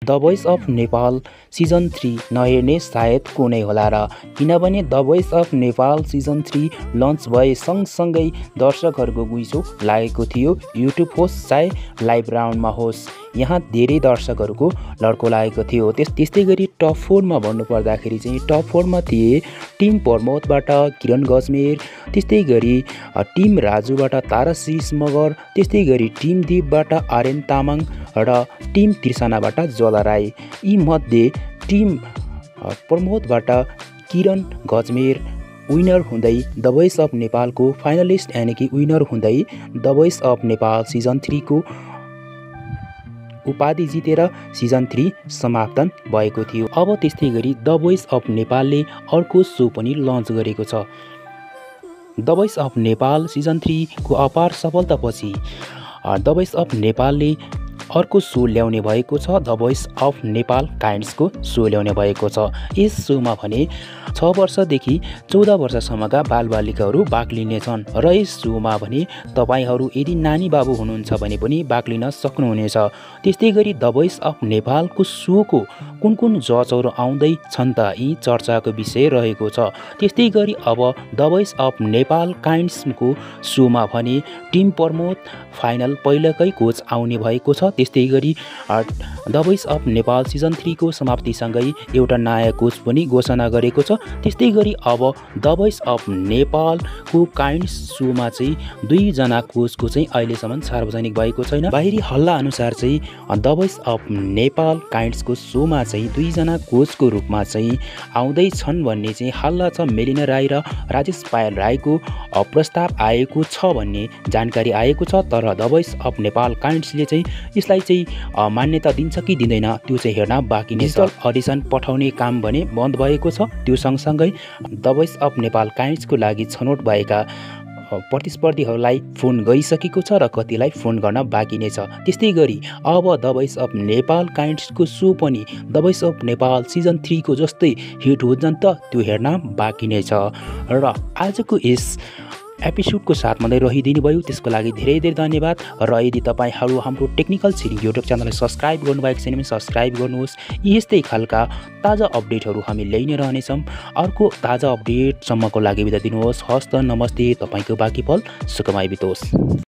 The voice of Nepal season 3 नहेर्ने सायद को नै होला र, किनभने the voice of Nepal season 3 launch भए सँगसँगै दर्शकहरूको गुइसो लागेको थियो। युट्युब होस् चाहे लाइभ राउन्डमा होस्, यहाँ धेरै दर्शकहरूको लड्को लागेको थियो। त्यस्तै गरी टप 4 मा भन्नुपर्दाखेरि चाहिँ टप 4 मा थिए टिम प्रमोदबाट किरण गजमेर, त्यस्तै गरी टिम राजुबाट ताराशिष मगर, त्यस्तै गरी टिम दीपबाट आर्यन तामाङ र टिम त्रिसानाबाट ज्वाला राई। यी मध्ये टिम प्रमोदबाट किरण गजमेर विनर हुँदै द भोइस अफ नेपालको फाइनलिस्ट यानि कि विनर हुँदै the voice of Nepal season 3 को उपाधि जितेर सिजन 3 समाप्तन भएको थियो। अब त्यस्तै गरी द भोइस अफ नेपालले अर्को सो पनि लन्च गरेको छ। The voice of Nepal season 3 को अपार सफलतापछि द भोइस अफ नेपालले अर्को सो ल्याउने भएको छ। द भोइस अफ नेपाल काइन्ड्सको सो ल्याउने भएको छ। यस सोमा भने 6 वर्षदेखि 14 वर्षसम्मका बालबालिकाहरू भाग लिनेछन् र यस सोमा भने तपाईहरू यदि नानी बाबु हुनुहुन्छ भने पनि भाग लिन सक्नुहुनेछ। त्यस्तै गरी द भोइस अफ नेपालको सोको कुन जजहरू आउँदै छन् त, यी चर्चाको विषय रहेको छ। त्यस्तै गरी अब द भोइस अफ नेपाल काइन्ड्सको सोमा भने टिम प्रमोद फाइनल पहिलाकै कोच आउने भएको छ। त्यस्तै गरी the voice of Nepal season 3 को समाप्तिसँगै एउटा नयाँ कोच पनि घोषणा गरेको छ। त्यस्तै गरी अब द भोइस अफ नेपालको काइन्ड्स सोमा चाहिँ 2 जना कोचको चाहिँ अहिलेसम्म सार्वजनिक भएको छैन। बाहिरी हल्ला अनुसार चाहिँ द भोइस अफ नेपाल काइन्ड्सको सोमा चाहिँ 2 जना कोचको रूपमा चाहिँ आउँदै छन् भन्ने चाहिँ हल्ला छ। मेलिना राई र राजेश पायल राईको प्रस्ताव आएको छ भन्ने जानकारी आएको छ। तर द भोइस अफ नेपाल काइन्ड्सले चाहिँ यसलाई चाहिँ मान्यता दिन्छ कि दिँदैन त्यो चाहिँ हेर्न बाँकी नै छ। अडिसन पठाउने काम भने बन्द भएको छ। त्यो सँगसँगै द भोइस अफ नेपाल काइन्ड्सको लागि छनौट भएका प्रतिस्पर्धीहरूलाई फोन गरिसकेको छ र कतिलाई फोन गर्न बाँकी नै छ। त्यस्तै गरी अब द भोइस अफ नेपाल काइन्ड्सको सो पनि the voice of Nepal season 3 को जस्तै हिट हुन्छन् त त्यो हेर्न बाँकी नै छ। र आजको यस एपिसोडको साथमा नै रहिदिनु भयो, त्यसको लागि धेरै धेरै धन्यवाद। र यदि तपाईहरू हाम्रो टेक्निकल छिरिङ युट्युब च्यानललाई सब्सक्राइब गर्नुभएको छैन भने सब्सक्राइब गर्नुहोस्। यस्तै खालका ताजा अपडेटहरू हामी ल्याइ नै रहनेछौँ। अर्को ताजा अपडेटसम्मको लागि बिदा दिनुहोस्। हस्त नमस्ते, तपाईँको बाँकी पल सुखमय बितोस्।